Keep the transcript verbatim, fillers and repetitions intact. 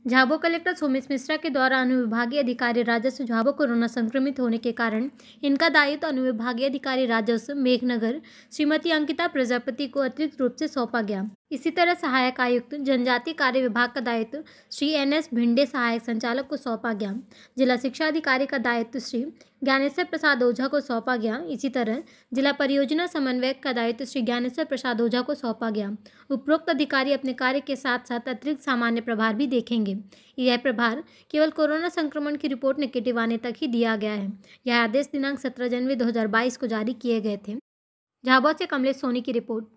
Jhabua collector Sumit Mishra के द्वारा अनुविभागीय अधिकारी राजस्व झाबुआ कोरोना संक्रमित होने के कारण इनका दायित्व अनुविभागीय अधिकारी राजस्व मेघनगर श्रीमती अंकिता प्रजापति को अतिरिक्त रूप से सौंपा गया। इसी तरह सहायक आयुक्त जनजातीय कार्य विभाग का दायित्व श्री एन एस भिंडे सहायक संचालक को सौंपा गया। जिला शिक्षा अधिकारी का दायित्व श्री ज्ञानेश्वर प्रसाद ओझा को सौंपा गया। इसी तरह जिला परियोजना समन्वयक का दायित्व श्री ज्ञानेश्वर प्रसाद ओझा को सौंपा गया। उपरोक्त अधिकारी अपने कार्य के साथ साथ अतिरिक्त सामान्य प्रभार भी देखेंगे। यह प्रभार केवल कोरोना संक्रमण की रिपोर्ट नेगेटिव आने तक ही दिया गया है। यह आदेश दिनांक सत्रह जनवरी दो हजार बाईस को जारी किए गए थे। झाबुआ से कमलेश सोनी की रिपोर्ट।